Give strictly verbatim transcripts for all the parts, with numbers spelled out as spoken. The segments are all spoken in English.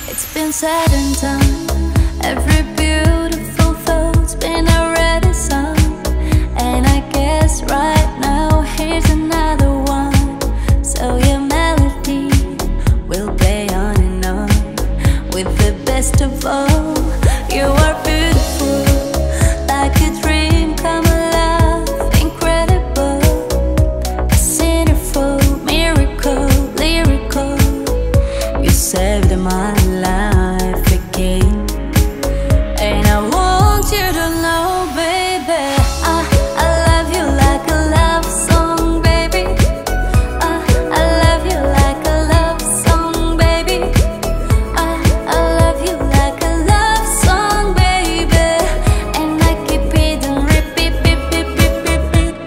It's been said and done. Every beautiful thought's been already sung. And I guess right now here's another one. So your melody will play on and on. With the best of all, you are beautiful, like a dream come alive, incredible, a centerfold, miracle, lyrical. You saved my life again. And I want you to know, baby, I, I love you like a love song, baby. I, I love you like a love song, baby. I, I love you like a love song, baby. And I keep it and repeat, repeat, repeat, repeat.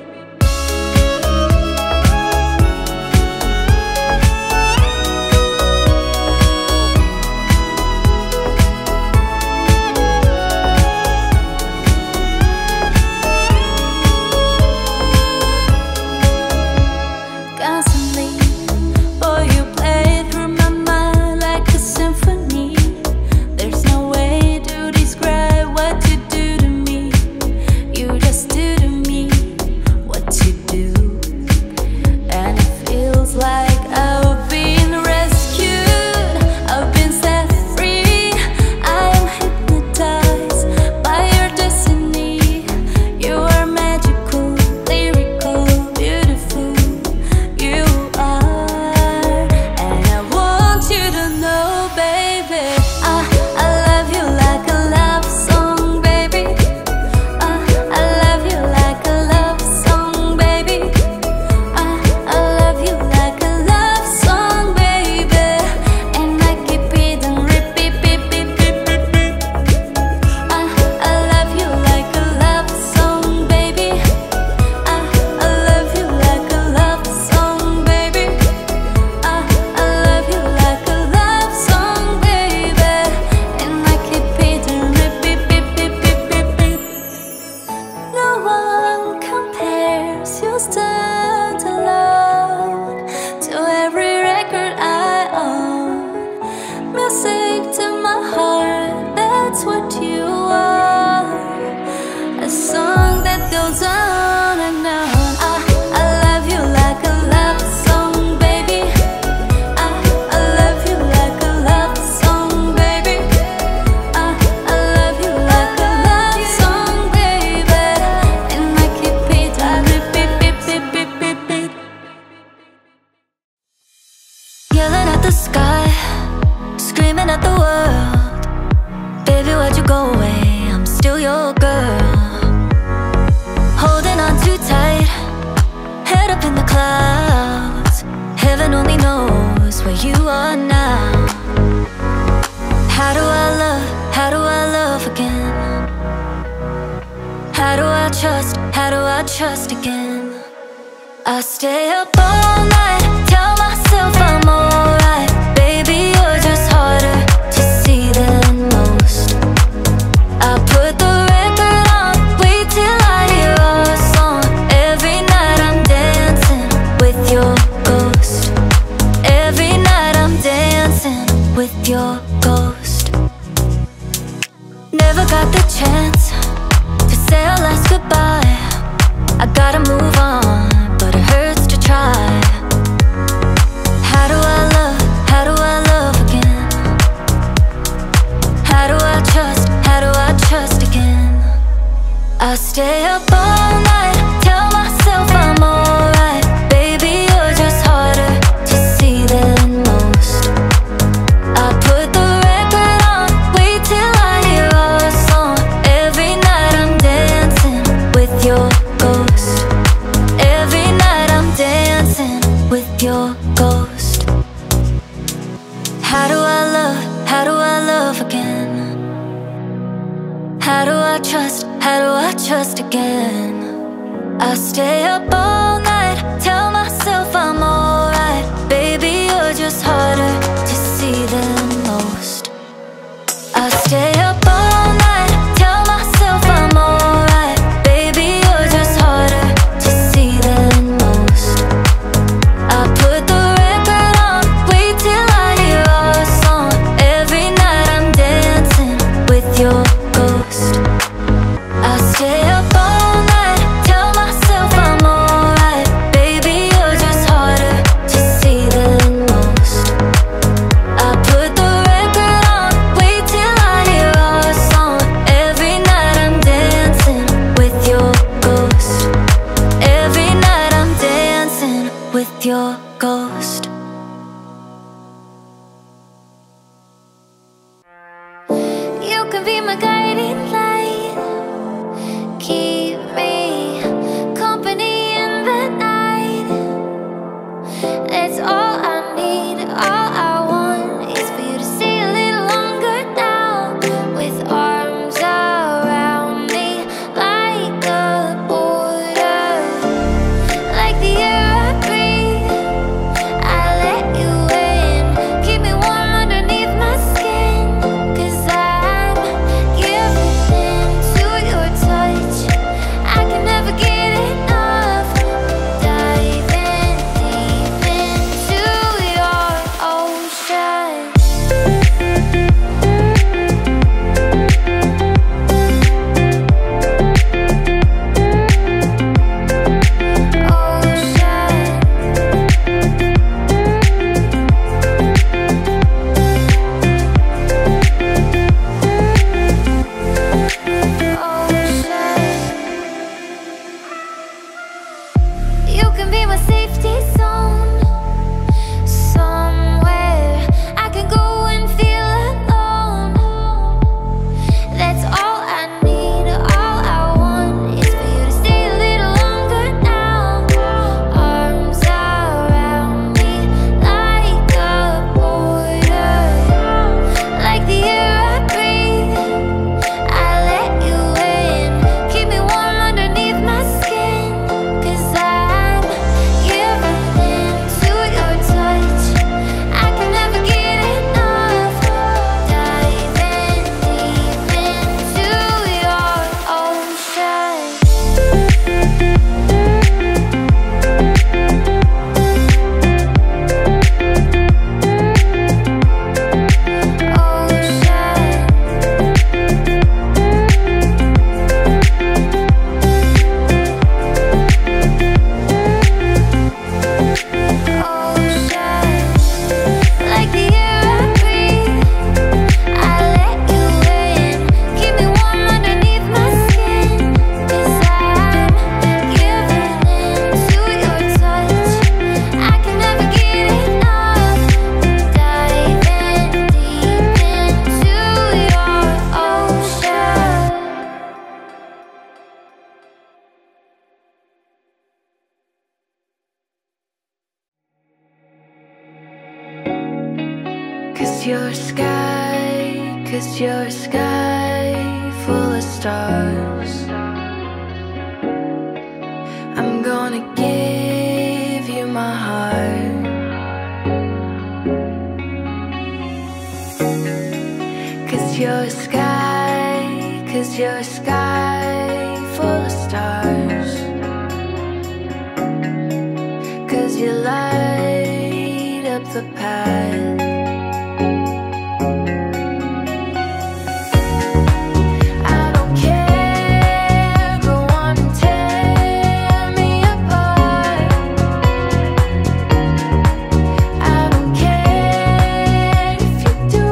Constantly, boy, you play through my mind like a symphony. There's no way to describe what you do to me. You just do to me what you do. And it feels like I've been rescued, I've been set free. I am hypnotized by your destiny. You are magical, lyrical, beautiful. You are. And I want you to know, baby, I, I love you like a love song, baby. I, I love you like a love song, baby. I, I love you like a love song, baby. And I keep it and repeat, repeat, repeat, repeat. I, I love you like a love song, baby. I, I love you like a love song, baby. I, I love you like a love song, baby. And I keep it and repeat, repeat, repeat, repeat. No one compares, you stand alone to every record I own. Music to my heart, that's what you are. A song that goes on and on. I, I love you like a love song, baby. I, I love you like a love song, baby. I, I love you like a love song, baby. And I keep it and repeat, repeat, repeat, repeat. Yelling at the sky, screaming at the world. Baby, why'd you go away? I'm still your girl. Holding on too tight, head up in the clouds. Heaven only knows where you are now. How do I love, how do I love again? How do I trust, how do I trust again? I stay up all night, tell myself I'm alright. Baby, you're just harder to see than most. I put the record on, wait till I hear our song. Every night I'm dancing with your ghost. Every night I'm dancing with your ghost. Never got the chance to say our last goodbye. I gotta move on, but it hurts to try. How do I love, how do I love again? How do I trust, how do I trust again? I stay up all night, tell myself I'm alright. Baby, you're just harder to see than most. I put the record on, wait till I hear our song. Every night I'm dancing with your ghost. Every night I'm dancing with your ghost. How do I love, how do I love again? How do I trust, how do I trust again? I stay up all night, tell myself I'm alright. Baby, you're just harder to see than most. I stay up all night, tell myself I'm alright. Baby, you're just harder to see than most. I put the record on, wait till I hear our song. You can be my guiding light, keep me company in the night. That's all I need, all I want is for you to stay a little longer now, with arms around me like a border, like the air I breathe. I let you in, keep me warm underneath my skin, 'cause I'm giving in to your touch. I can never get enough, diving deep into your ocean. You can be my safety zone, somewhere I can go and feel alone. That's all I need, all I want is for you to stay a little longer now. Arms around me like a border, like the air I breathe. I let you in, keep me warm underneath my skin, 'cause I'm giving in to your touch. I can never get enough, diving deep into your ocean. Like the air I breathe, I let you in, keep me warm underneath my skin, 'cause I'm giving in to your touch. I can never get enough, diving deep into your ocean. 'Cause your sky, 'cause your sky full of stars. I'm gonna give you my heart. 'Cause your sky, 'cause your sky full of stars. 'Cause you light up the path. I don't care, go on and tear me apart. I don't care if you do.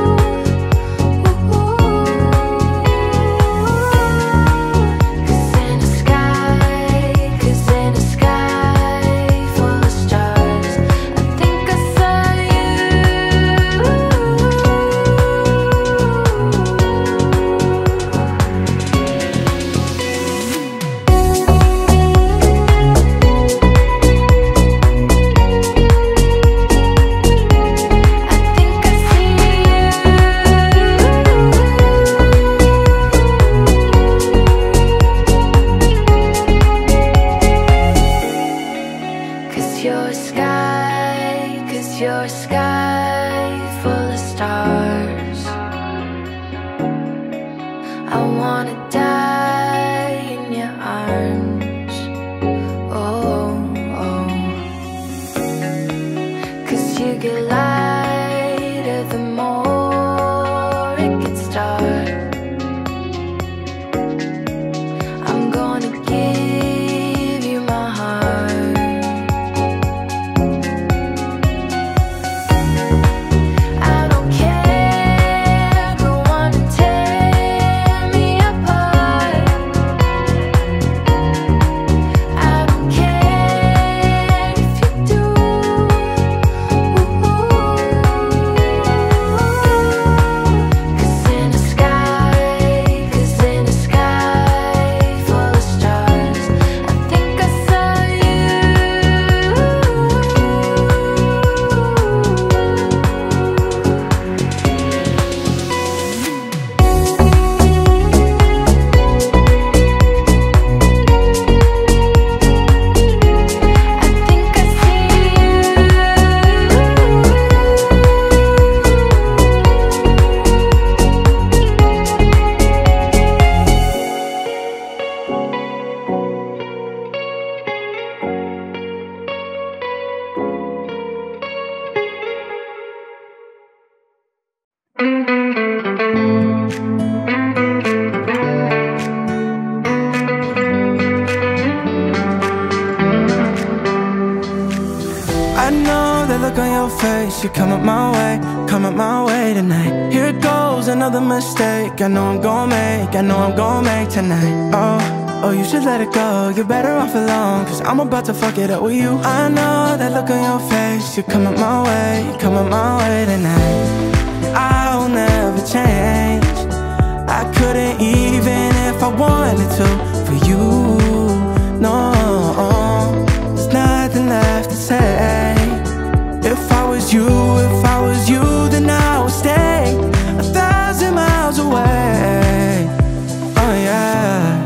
Cause in the sky, cause in the sky full of stars, I think I saw you. Cause your sky, cause your sky full of stars. I wanna die in your arms. Oh, oh. Cause you get lighter the more it gets dark. I'm gonna give you my heart. I don't care, go on and tear me apart. I don't care if you do. I know that look on your face. You come up my way, come up my way tonight. Here it goes, another mistake. I know I'm gon' make, I know I'm gon' make tonight. Oh, oh, you should let it go. You're better off alone, cause I'm about to fuck it up with you. I know that look on your face. You come up my way, you come up my way tonight. I'll never change. I couldn't even if I wanted to for you. No, there's nothing left to say. If I was you, if I was you, then I would stay a thousand miles away. Oh yeah.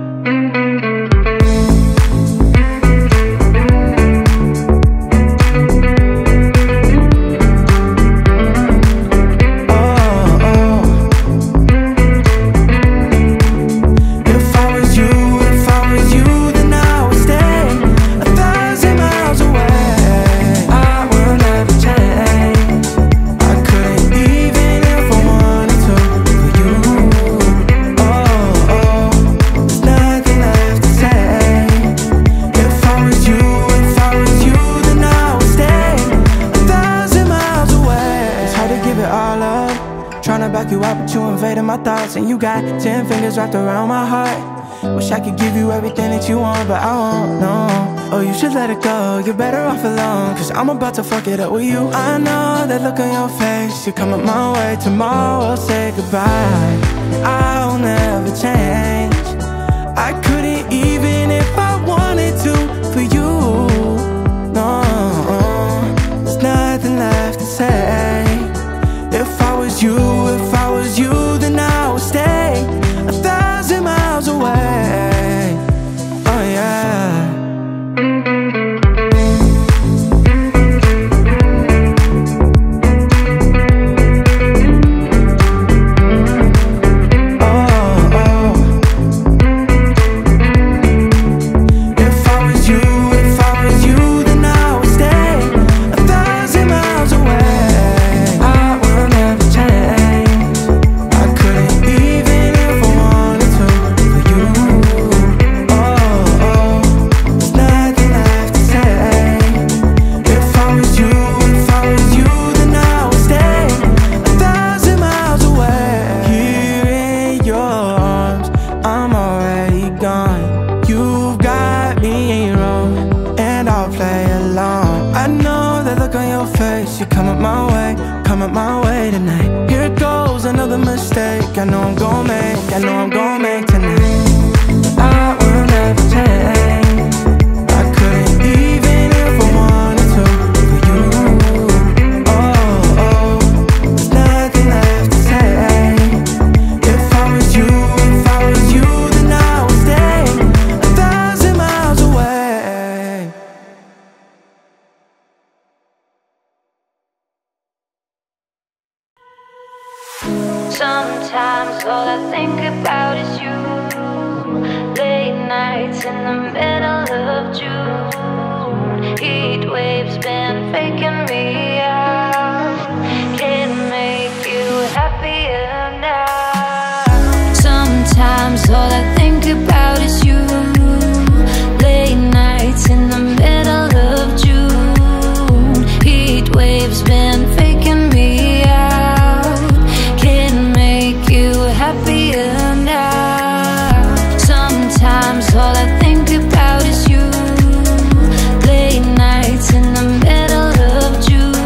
You out, but you invaded my thoughts, and you got ten fingers wrapped around my heart. Wish I could give you everything that you want, but I won't, no. Oh, you should let it go, you're better off alone, cause I'm about to fuck it up with you. I know that look on your face. You come up my way, tomorrow we'll say goodbye. I'll never change. I couldn't even if I wanted to for you. No, there's nothing left to say. If I was you, if I was you, then I would stay a thousand miles away. Oh yeah. I know I'm gon' make, I know I'm gon' make tonight. I will never change. I couldn't even if I wanted to for you. Oh, oh, there's nothing left to say. If I was you, if I was you, then I would stay a thousand miles away. Sometimes all I think about is you. Late nights in the middle of June. Heat waves been faking me out. Can't make you happier now. Sometimes all I think about is you. Late nights in the middle of June. Heat waves been faking me out. Happier now. Sometimes all I think about is you. Late nights in the middle of June.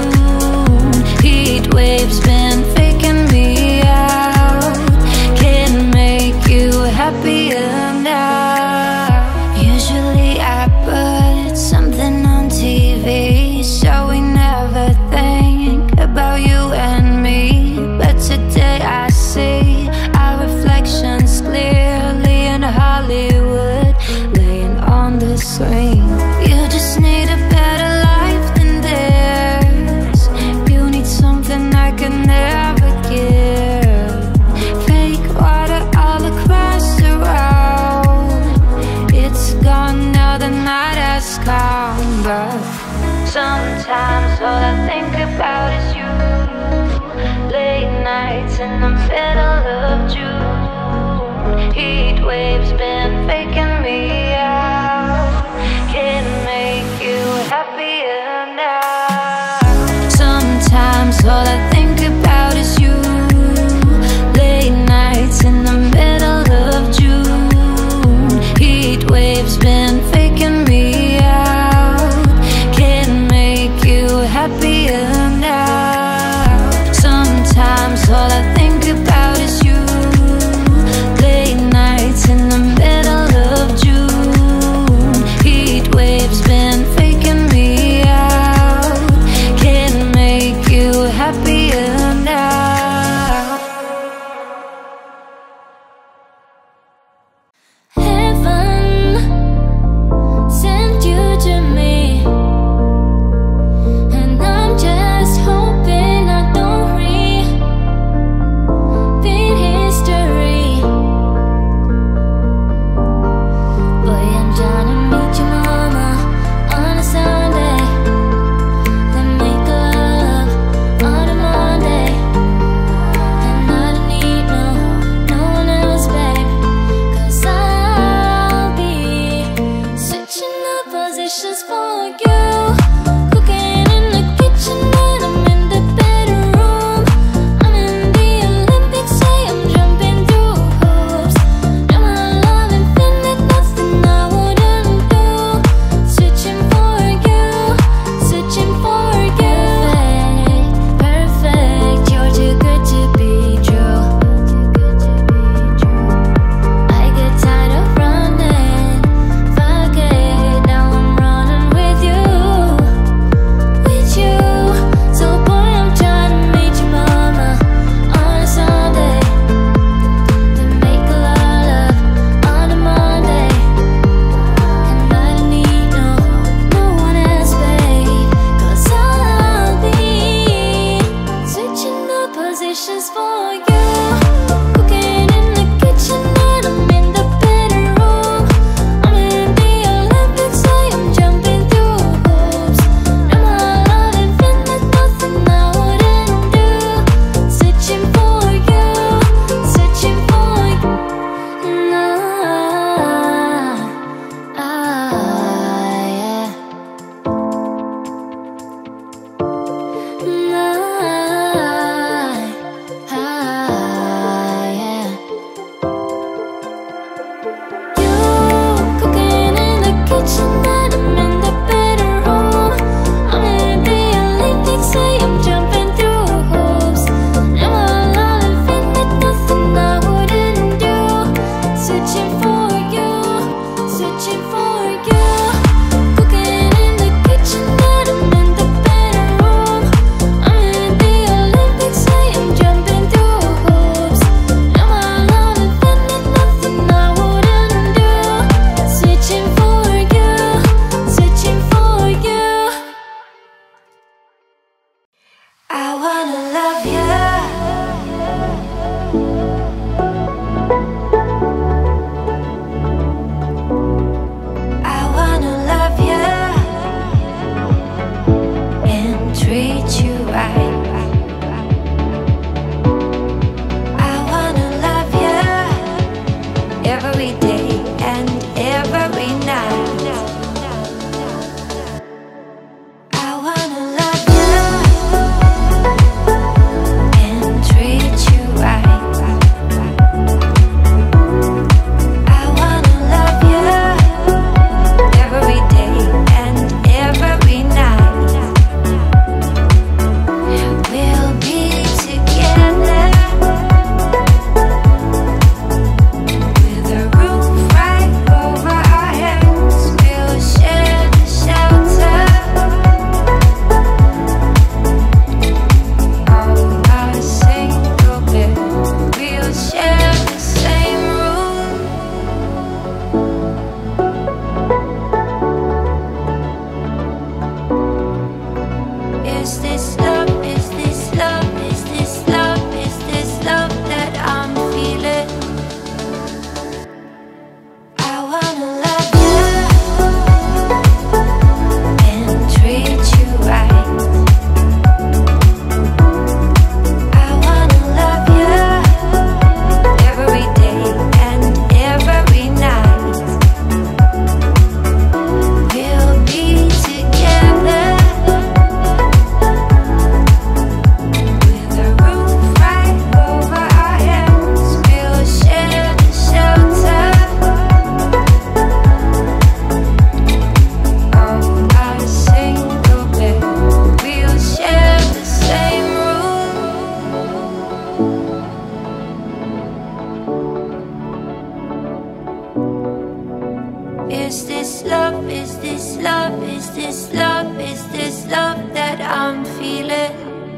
Is this love, is this love that I'm feeling?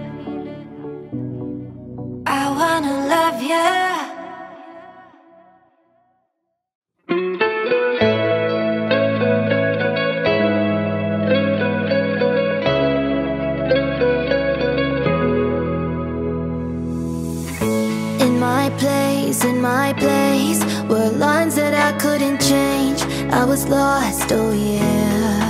I wanna love you. In my place were lines that I couldn't change. I was lost, oh yeah.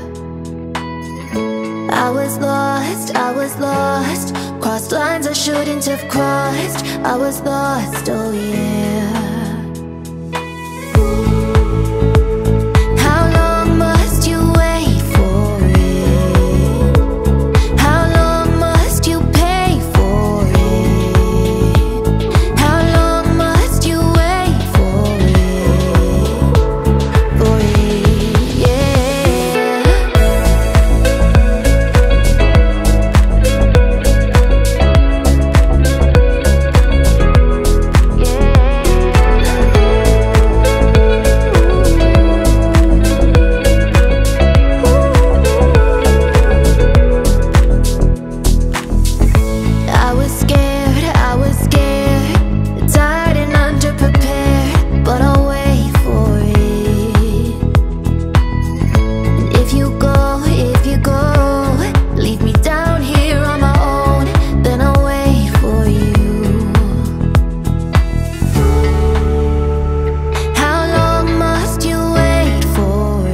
I was lost, I was lost. Crossed lines I shouldn't have crossed. I was lost, oh yeah. How long must you wait for it? How long must you pay for it? How long must you wait for it? For it, yeah. I was scared, I was scared, tired and underprepared, but I'll wait for it. And if you go, if you go, leave me down here on my own, then I'll wait for you. How long must you wait for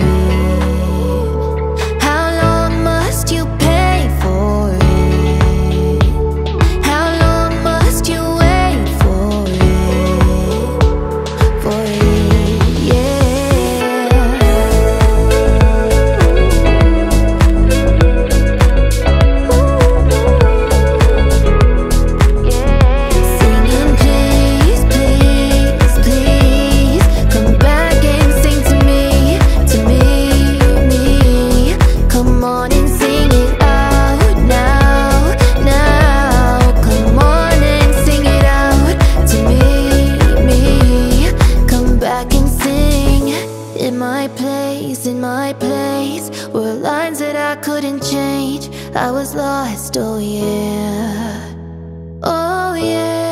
it? How long must you pay for it? How long must you wait for it? For it, yeah. Singing, please, please, please, come back and sing to me, to me, me. Come on and sing it out now, now. Come on and sing it out to me, me. Come back and sing. In my place, in my place were lines that I couldn't change. I was lost, oh yeah, oh yeah.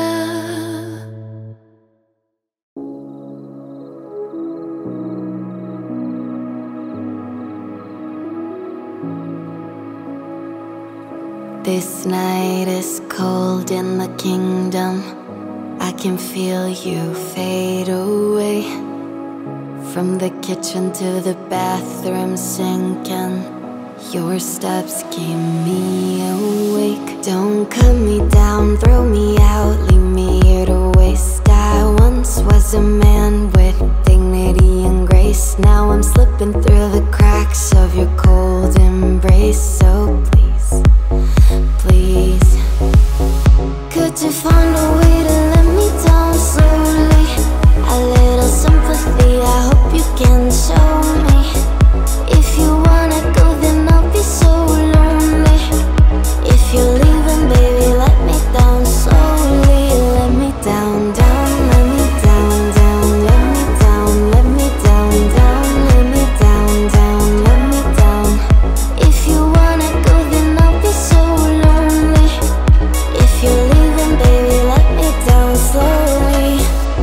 This night is cold in the kingdom. I can feel you fade away. From the kitchen to the bathroom sinking, your steps keep me awake. Don't cut me down, throw me out, leave me here to waste. I once was a man with dignity and grace. Now I'm slipping through the cracks of your cold embrace. So please, please, could you find a way to let me down slowly? A little sympathy, I hope you can show me. If you wanna go, then I'll be so lonely. If you're leaving, baby, let me down slowly. Let me down, down, let me down, down, let me down, let me down, down, let me down, down, let me down. If you wanna go, then I'll be so lonely. If you're leaving, baby, let me down slowly.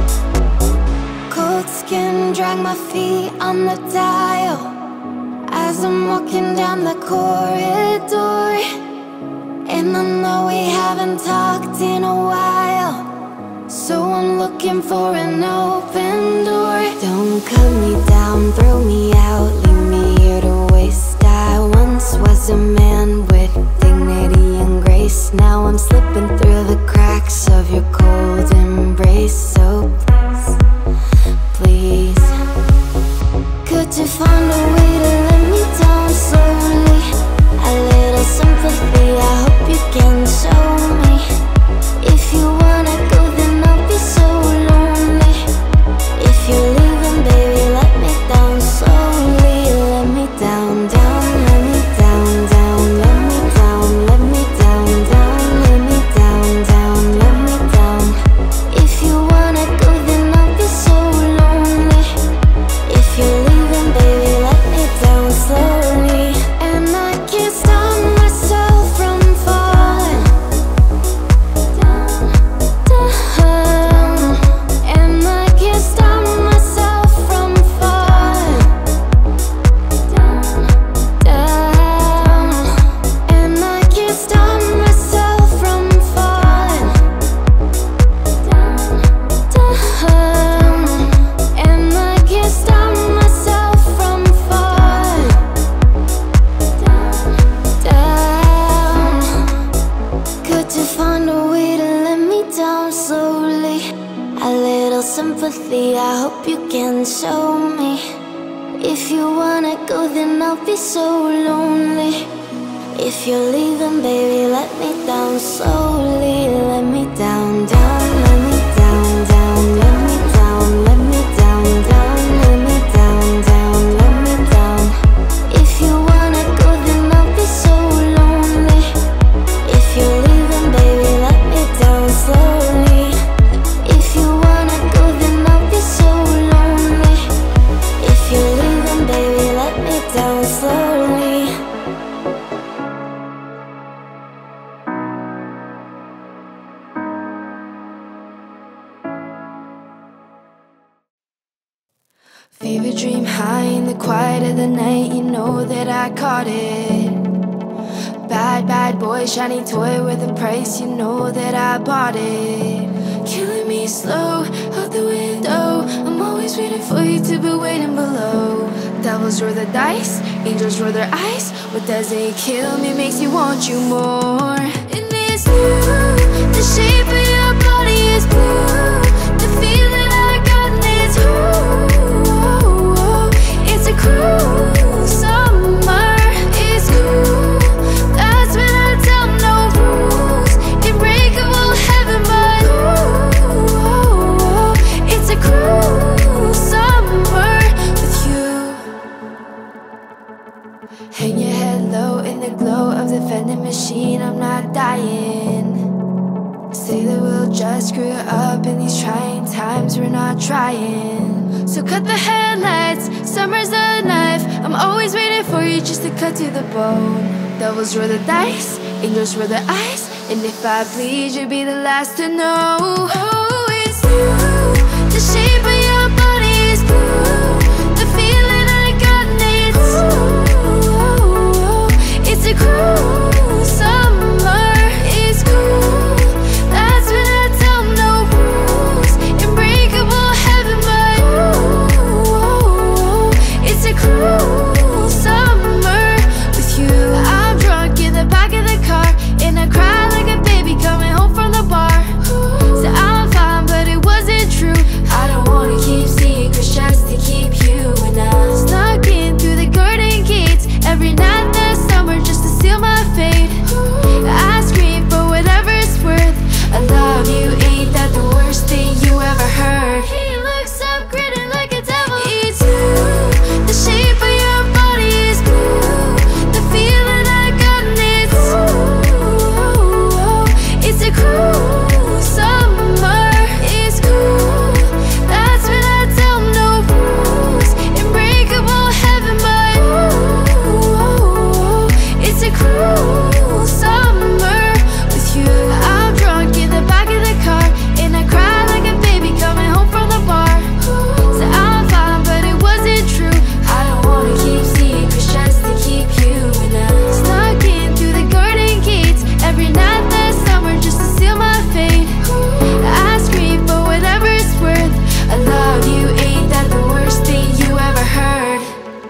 Cold skin, drag my feet on the dial as I'm walking down the corridor. And I know we haven't talked in a while, so I'm looking for an open door. Don't cut me down, throw me out, leave me here to waste. I once was a man with dignity and grace. Now I'm slipping through the cracks of your cold embrace. So please, please, could you find a way to let me down slowly? A little sympathy, I hope you can show me. If you wanna go, then I'll be so lonely. If you're leaving, baby, let me down slowly. Let me down, down, let me down, down, let me down, let me down, down, let me down, down, let me down. If you wanna go, then I'll be so lonely. If you're leaving, baby, let me sympathy, I hope you can show me. If you wanna go, then I'll be so lonely. If you're leaving, baby, let me down slowly. Let me down, down, let me down, down, let me down, let me down, down, let me down, down, let me down. If you wanna go, then I'll be so lonely. If you're leaving, baby, let me down slowly. If you wanna go, then I'll be so lonely. If you're leaving, baby, let me down slowly. Fever dream high in the quiet of the night, you know that I caught it. Bad, bad boy, shiny toy with a price, you know that I bought it. Killing me slow, out the window, I'm always waiting for you to be waiting below. Devils roll the dice, angels roll their eyes. What doesn't kill me makes me want you more. And it's you, the shape of your body is blue. The feeling I got and it's who. It's a cruel summer, it's cool. That's when I tell no rules. Unbreakable heaven, but ooh, it's a cruel summer with you. Hang your head low in the glow of the vending machine, I'm not dying. Say that we'll just screw up in these trying times, we're not trying. So cut the headlights, summer's a knife. I'm always waiting for you just to cut to the bone. Devils roll the dice, angels roll their eyes. And if I bleed, you'll be the last to know. Oh, it's you, the shape of your body is blue. The feeling I got and it's ooh, it's a cruel summer, it's cool. That's when I tell no rules. Unbreakable heaven, but ooh, it's a cruel summer with you. I'm drunk in the back of the car, and I cry like a baby coming home from the bar. So I'm fine, but it wasn't true. I don't wanna keep secrets just to keep you and I. Snuck in through the garden gates every night this summer just to seal my fate. I scream for whatever it's worth. I love you, ain't that the worst thing you ever heard? He looks up grinning like a devil. It's you, the shape of your body is blue. The feeling I got and it's ooh, it's a cruel summer, it's cool. That's when I tell no rules. Unbreakable heaven, but ooh, it's a cruel summer with you. I'm drunk in the back of the car, and I cry like a baby coming home from the bar. So I'm fine, but it wasn't true. I don't wanna keep secrets just to keep you and I. Snuck in through the garden gates every night this summer just to seal my fate. I scream for whatever it's worth. I love you, ain't that the worst thing you ever heard?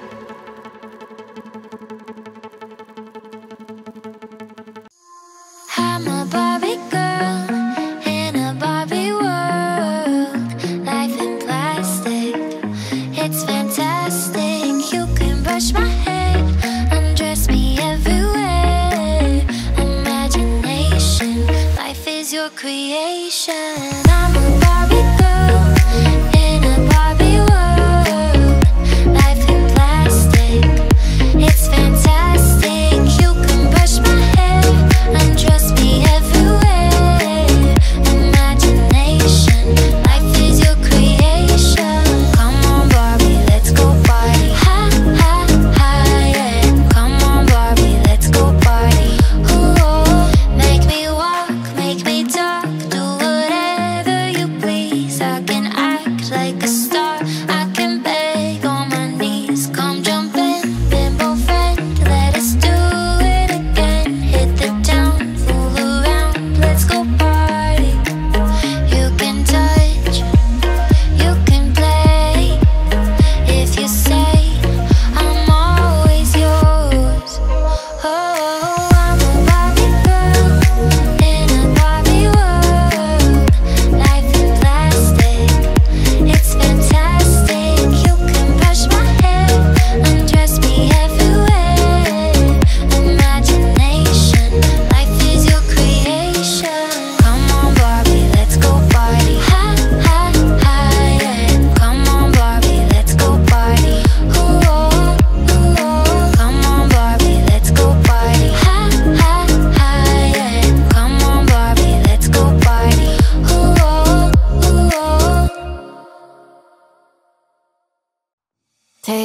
I'm a Barbie girl in a Barbie world. Life in plastic, it's fantastic. You can brush my hair, undress me everywhere. Imagination, life is your creation. I'm a Barbie girl in a Barbie world. Life in plastic, it's fantastic. You can brush my hair, undress me everywhere. Imagination, life is your creation. Come on, Barbie, let's go party. Ha, ha, ha, yeah. Come on, Barbie, let's go party. Ooh, make me walk, make me talk, do whatever you please.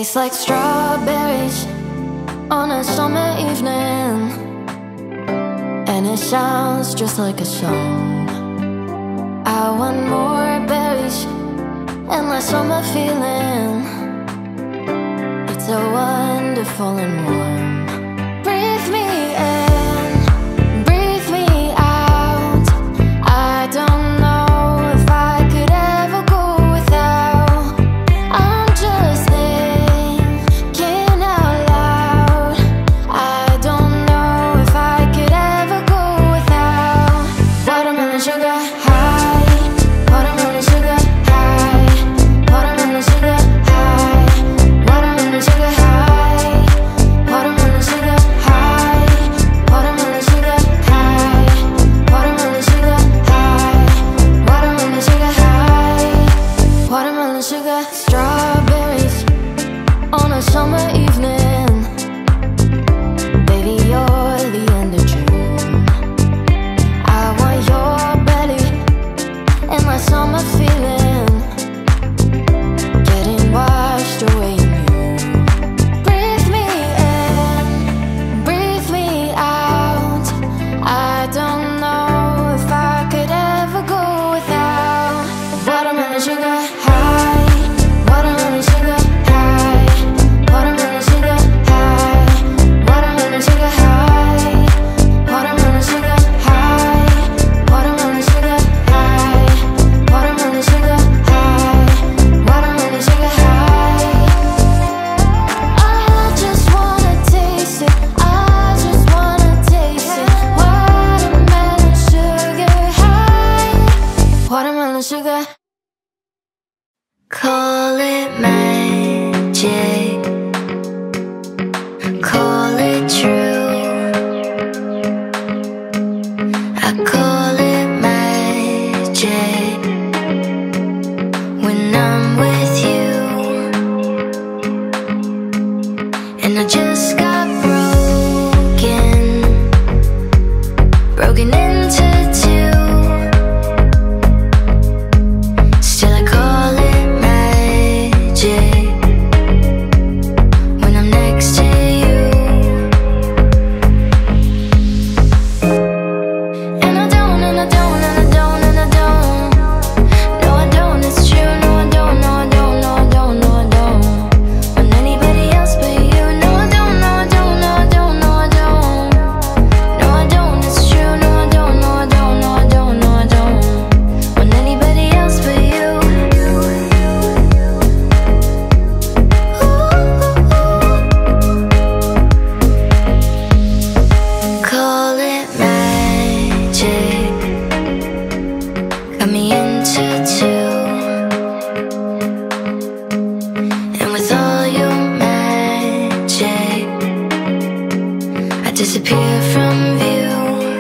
Tastes like strawberries on a summer evening, and it sounds just like a song. I want more berries and my summer feeling. It's so wonderful and warm. Breathe me in, breathe me out. I don't know if I could ever go without. I'm just thinking out loud. I don't know if I could ever go without watermelon sugar high, watermelon sugar high, watermelon sugar high, watermelon sugar high, watermelon sugar high, watermelon sugar high, watermelon sugar high, watermelon sugar high, watermelon sugar. Strawberries on a summer evening, baby, you're the end of June. I want your belly and my summer feeling, getting washed away in you. Breathe me in, breathe me out. I don't know if I could ever go without watermelon sugar high, watermelon sugar high, watermelon sugar high, watermelon sugar high, watermelon sugar high, watermelon sugar high, watermelon sugar high, watermelon sugar high. I just wanna taste it, I just wanna taste it. Watermelon sugar high, watermelon sugar. Call it magic, call it true. I call it magic when I'm with you. And I just got broken, broken into two. Still I call it magic when I'm next to you. And I don't, and I don't, and I don't, and I don't. No, I don't, it's true. No, I don't, no, I don't, no, I don't, no, I don't. Want anybody else but you. No, I don't, no, I don't, no, I don't, no, I don't. No, I don't, it's true. No, I don't, no, I don't, no, I don't, no, I don't. Want anybody else but you. Call it magic, got me into two. And with all your magic, I disappear from view.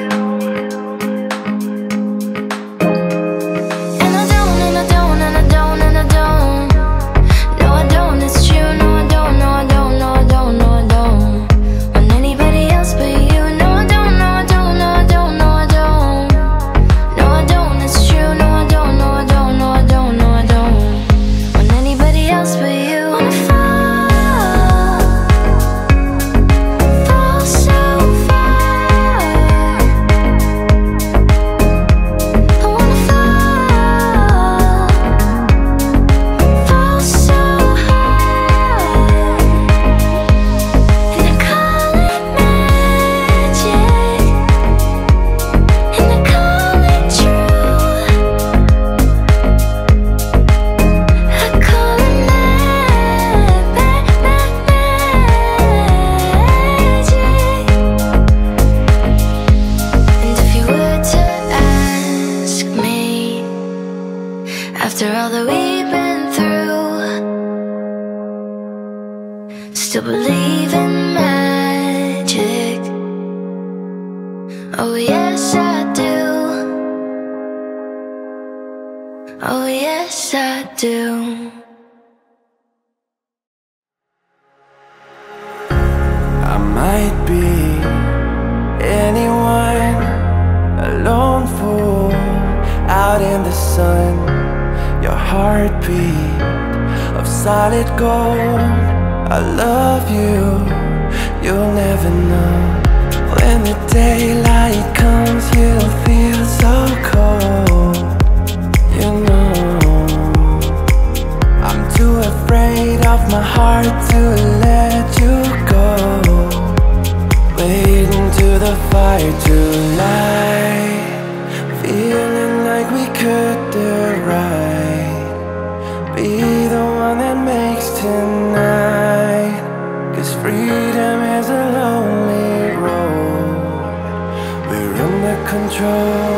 And I don't, and I don't, and I don't, and I don't. No, I don't, it's true. No, I don't, no, I don't, no, I don't, no, I don't. Want anybody else but you. No, I don't, no, I don't, no, I don't, no, I don't. No, I don't, it's true. No, I don't, no, I don't, no, I don't, no, I don't. Want anybody else but you. Wanna fall, fall so far. I wanna fall, fall so high. And I call it magic, and I call it true. I call it ma- ma- ma- magic. And if you were to ask me, after all that we've been through, still believe in magic. Oh yes I do. Oh yes I do. I might be anyone, a lone fool out in the sun. Your heartbeat of solid gold, I love you, you'll never know. When the daylight comes, you'll feel so cold. You know, I'm too afraid of my heart to let you go. Waiting to the fire tonight, feeling like we could do right. Be the one that makes tonight, 'cause freedom is a lonely road. We're under control.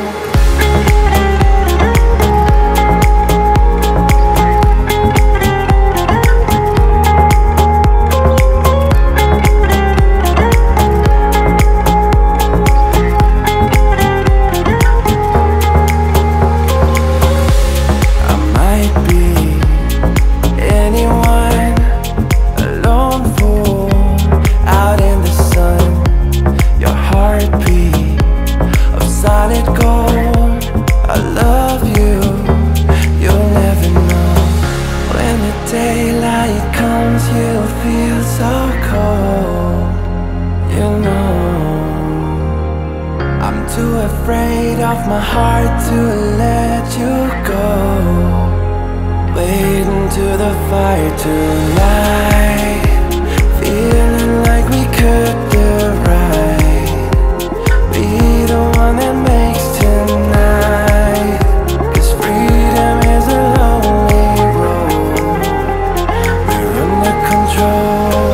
Daylight comes, you'll feel so cold. You know, I'm too afraid of my heart to let you go. Waiting to the fire tonight, feeling like we could do right. Be the one that makes tonight, 'cause freedom is a lonely road. We're under control.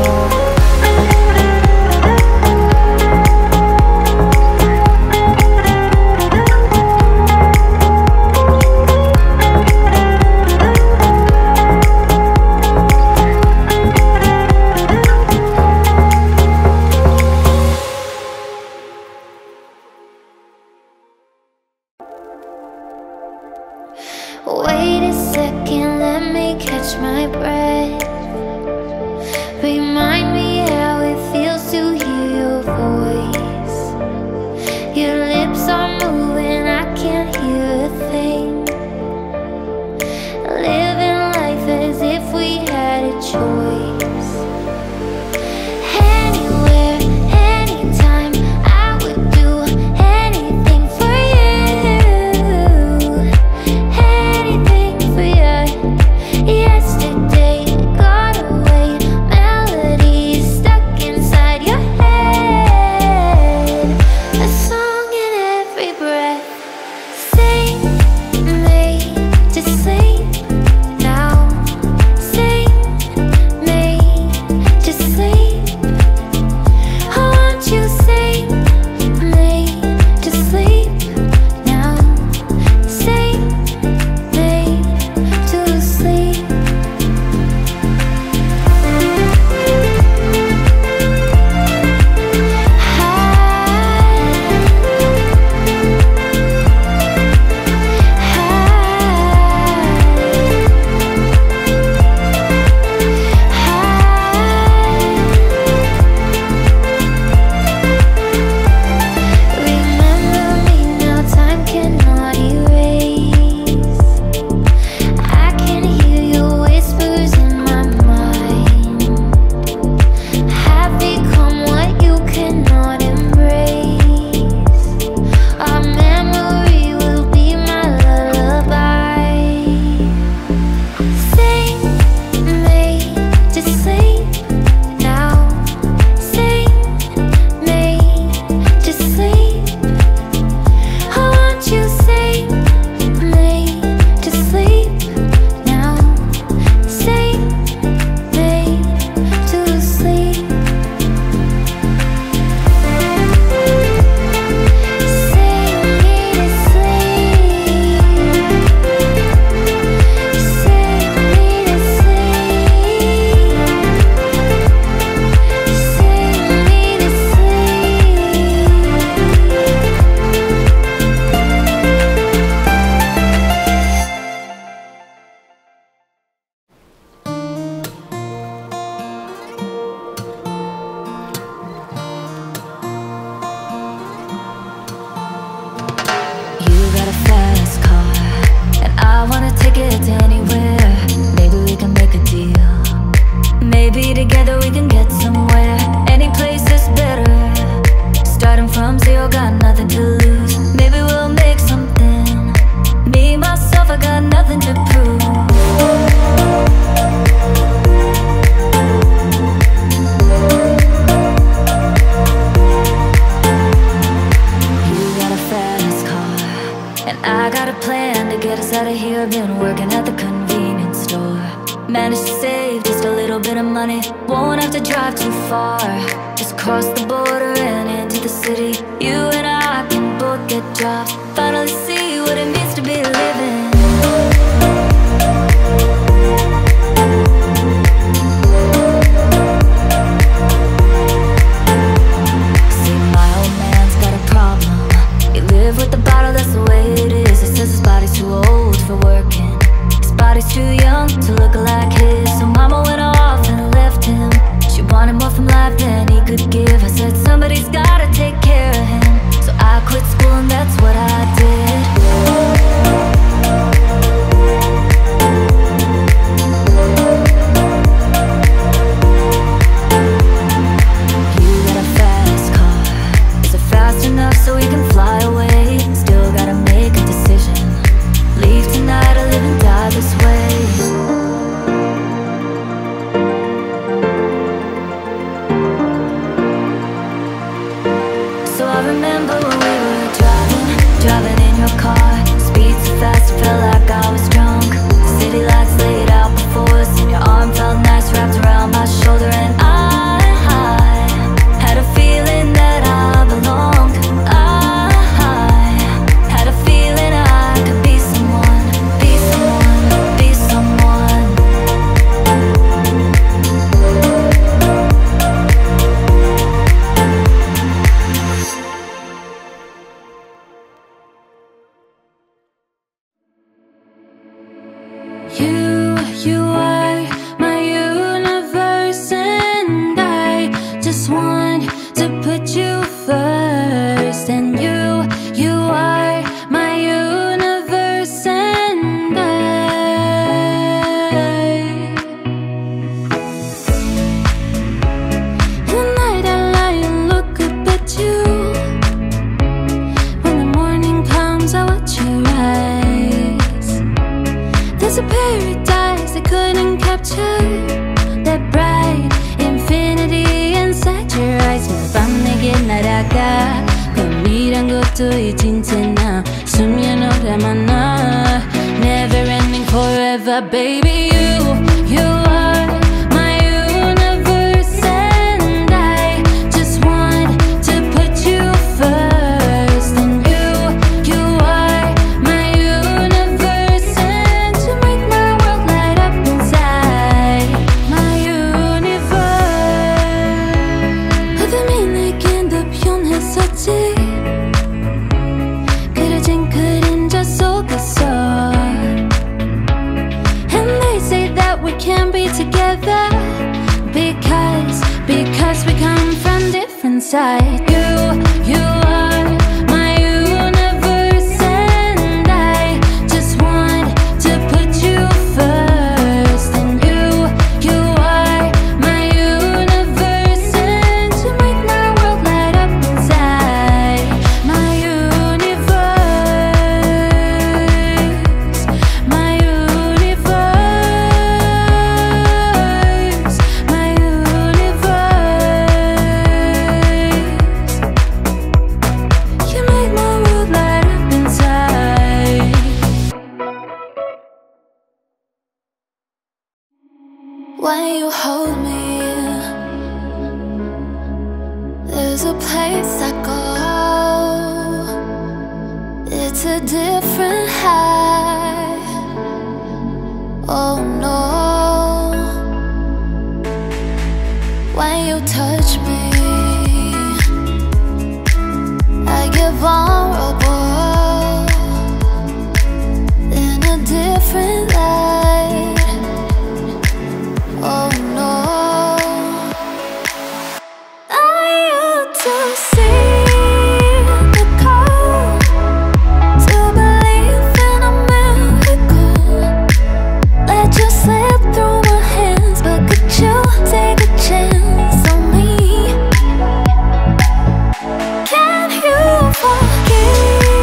Wait a second, let me catch my breath. Remind me how it feels to hear your voice. Your lips are moving, I can't hear a thing. Living life as if we had a choice. Anywhere, anytime, I would do anything for you. Anything for you. Yesterday, I got a plan to get us out of here. Been working at the convenience store. Managed to save just a little bit of money. Won't have to drive too far. Just cross the border and into the city. You and I can both get jobs. Finally see what it means to be living. See, my old man's got a problem. He live with the bottle, that's the way it is. He says his body's too old for working. His body's too young to look like his. So mama went off and left him. She wanted more from life than he could give. I said somebody's gotta take care of him. So I quit school and that's what I did. You got a fast car. Is it fast enough so we can fly away? Still gotta make a decision. Leave tonight or live and die this way. So I remember when we were driving, driving in your car. Speed so fast, it felt like I was drunk. City lights laid out before us, and your arm felt nice wrapped around my shoulder. And I, I had a feeling that I belonged. I, I had a feeling I could be someone, be someone, be someone. You, you are my universe, and I just want to put you first. And you, you are my universe, and I. The night I lie and look up at you. When the morning comes, I watch your eyes. There's a paradise I couldn't capture. That bright infinity inside your eyes. 매일 밤 내게 날아가. 밤이란 것도 잊은 채 나 수면 오래만나. Never ending forever, baby. You, you are my universe, and I just want to put you first. And you, you are my universe, and you make my world light up inside. My universe. 어둠이 내겐 더 변했었지. 그려진 그림자 속에서. And they say that we can't be together because, because we come from different sides. You, you are my universe, and I just want to put you first. And you, you are my universe, and you make my world light up inside. My universe, my universe, my universe. You make my world light up inside. When you hold me, there's a place I go. It's a different high. Oh no. When you touch me, I get vulnerable in a different light. Oh no. I used to see the call to believe in a miracle. Let you slip through my hands, but could you take a chance on me? Can you forgive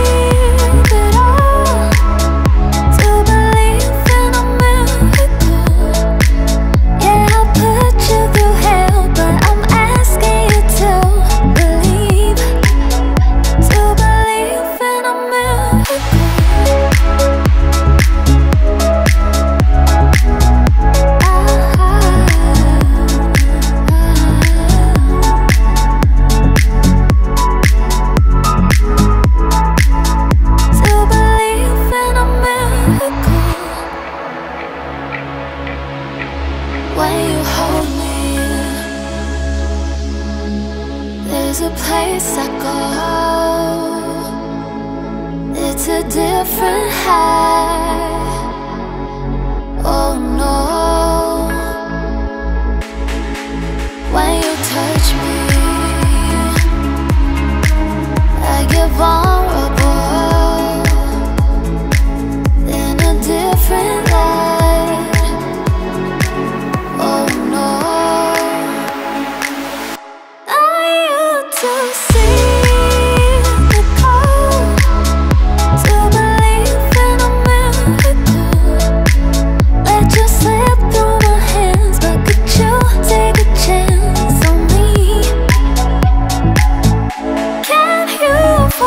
high. Oh no, when you touch me, I get vulnerable in a different light. Oh no, I used to see the call to believe in a miracle. Let you slip through my hands, but could you take a chance on me? Can you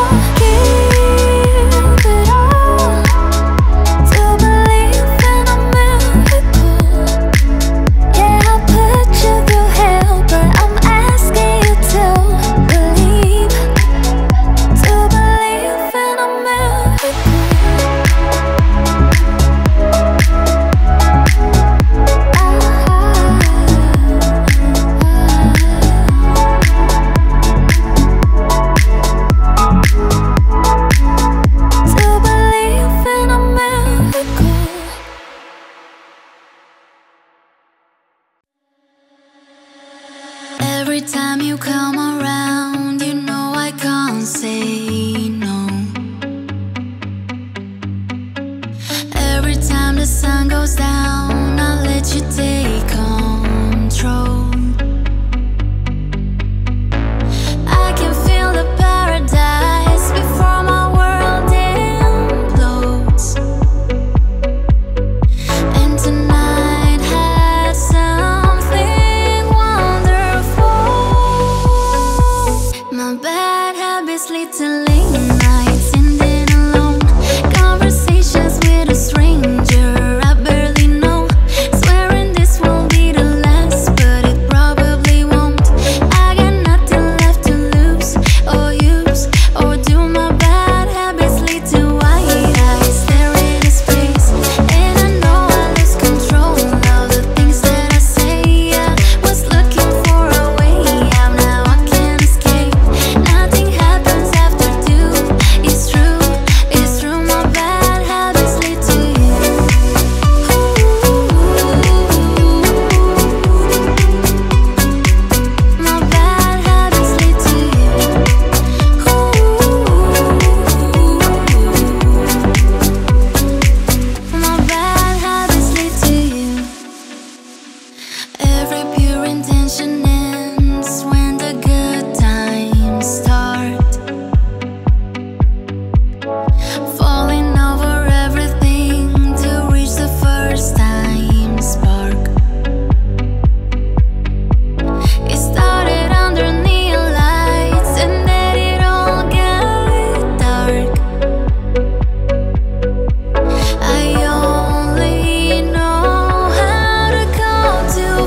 forgive it all? To believe in a miracle. Yeah, I put you through hell, but I'm asking you to believe. To believe in a miracle. To believe in a miracle. Every time you come around, you know I can't say no. Every time the sun goes down, I'll let you take control. I can feel the paradise before my world implodes. And tonight had something wonderful. My bad habits lead to late nights, ending alone. Conversations with a stranger I barely know. Swearing this won't be the last, but it probably won't. I got nothing left to lose or use or do. My bad habits lead to white eyes staring into space, and I know I lose control of the things that I say. I was looking for a way out, now I can't escape. Nothing happens after two. It's true, it's true. My bad habits lead to you. My bad habits lead to you. My bad habits lead to you. Every pure intention ends when the good times start. Falling over everything to reach the first time spark. It started under neon lights and then it all got dark. I only know how to go too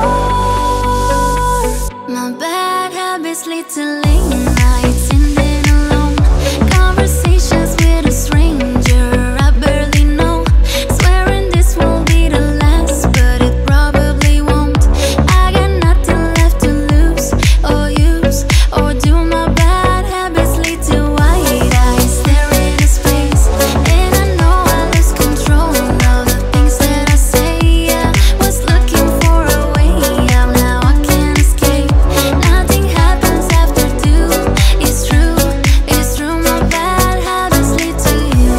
far. My bad habits lead to late nights, ending alone. Conversations with a stranger I barely know. Swearing this won't be the last, but it probably won't. I got nothing left to lose or use or do. My bad habits lead to white eyes staring into space, and I know I lose control of the things that I say. I was looking for a way out, now I can't escape. Nothing happens after two. It's true, it's true. My bad habits lead to you.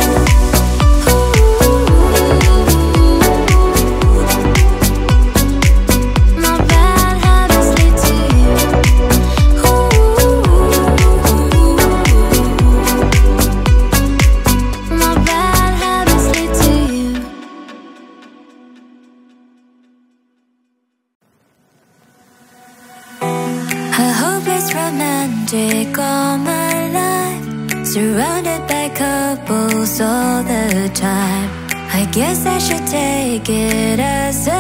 My bad habits lead to you. My bad habits lead to you. A hopeless romantic all my life, surrounded by couples all the time. I guess I should take it as a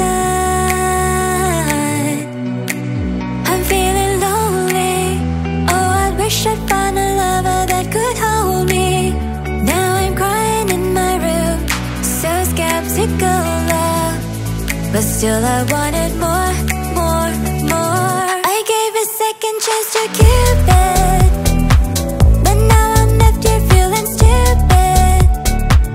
sign. I'm feeling lonely. Oh, I wish I'd find a lover that could hold me. Now I'm crying in my room, so skeptical of, but still I wanted more, more, more. I gave a second chance to Cupid, but now I'm left here feeling stupid.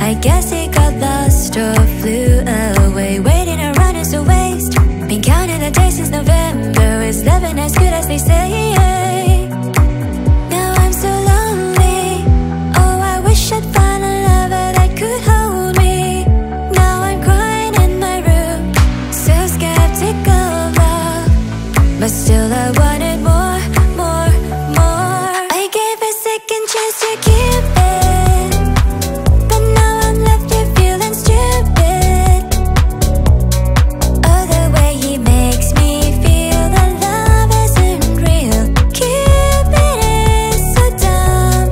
I guess he got lost or flew away. Waiting around is a waste. Been counting the days since November. It's never as good as they say. Now I'm so lonely. Oh, I wish I'd find a lover that could hold me. Now I'm crying in my room, so skeptical of love, but still I wanted more, more, more. I gave a second chance to keep it, but now I'm left here feeling stupid. Oh, the way he makes me feel that love isn't real. Cupid is so dumb.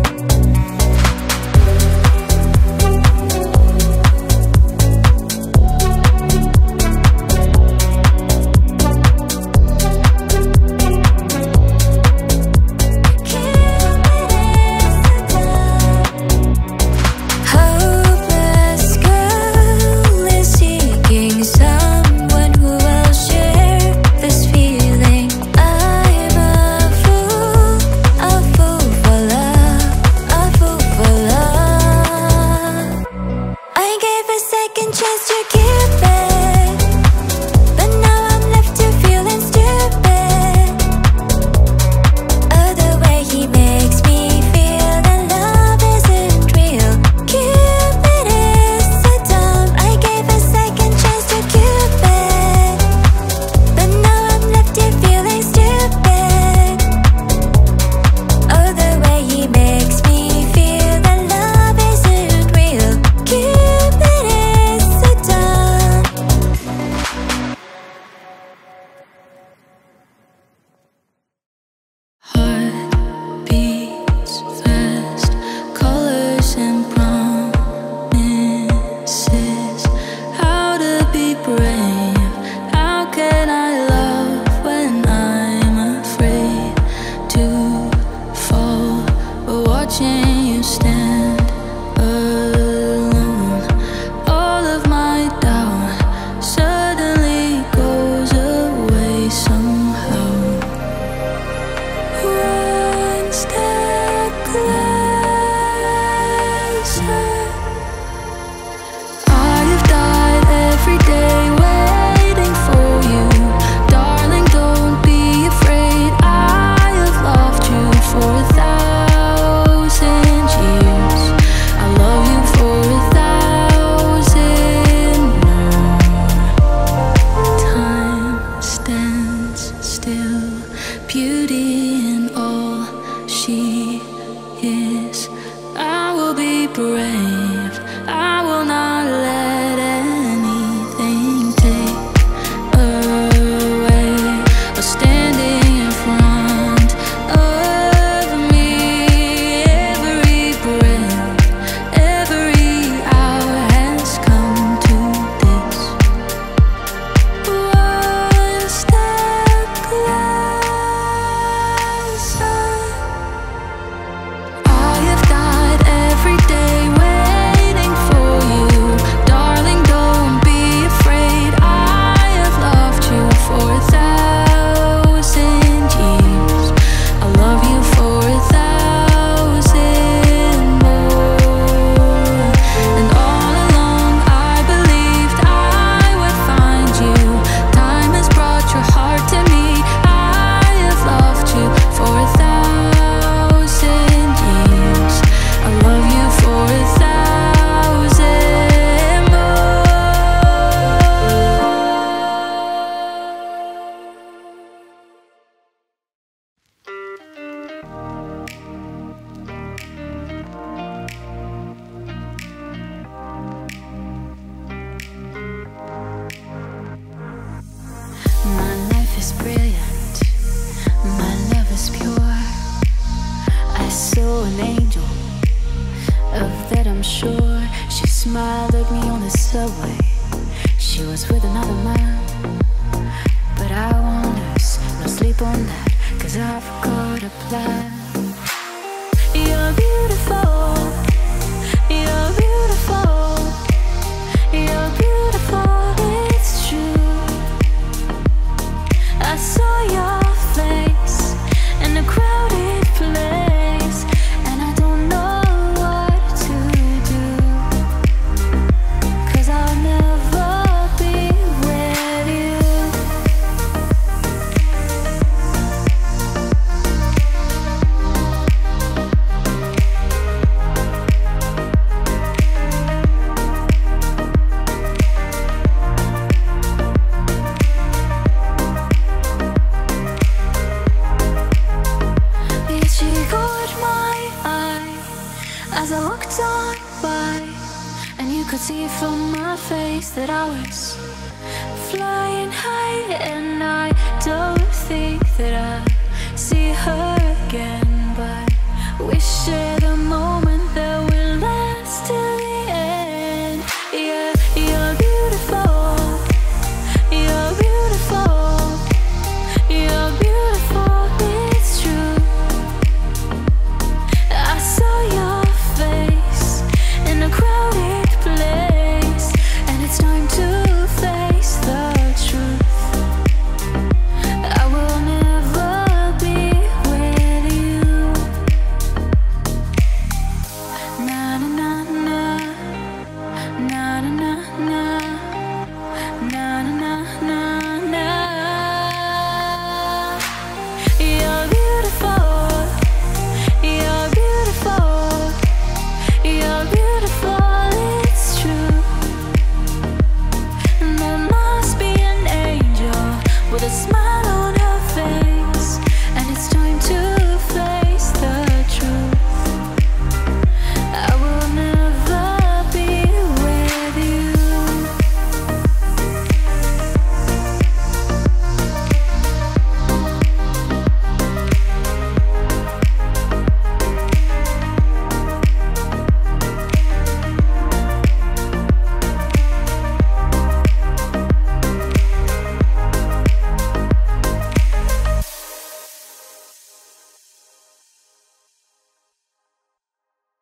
Hopeless girl is seeking someone who will share this feeling. I'm a fool, a fool for love, a fool for love. I gave a second chance to give it, but now I'm left here feeling stupid. Oh, the way he makes me feel that love isn't real. Cupid is so dumb. I gave a second chance to Cupid, but now I'm left here feeling stupid. Oh, the way he makes me feel that love isn't real. Cupid is so dumb. Heart beats fast, colors and promises. How to be brave? How can I love when I'm afraid to fall? But watching you stand alone, all of my doubt suddenly goes away somehow. One step closer. I have died every day waiting for you. Darling, don't be afraid. I have loved you for a thousand years. I love you for a thousand more. Time stands still, beauty in all she is. I will be brave. I will not let anything take away what's standing in front of me. Every breath, every hour has come to this. One step closer. I have died every day waiting for you. Darling, don't be afraid. I have loved you for a thousand years. I love you for a thousand more. And all along I believed I would find you. Time has brought your heart to me. I have loved you for a thousand years. I love you for a thousand My life is brilliant, my love is pure. I saw an angel, of that I'm sure. She smiled at me on the subway. She was with another man, but I won't lose no sleep on that, 'cause I've got a plan. You're beautiful, you're beautiful, you're beautiful, it's true. I saw your face in a crowded place, and I don't know what to do. could see from my face that I was flying high, and I don't think that I see her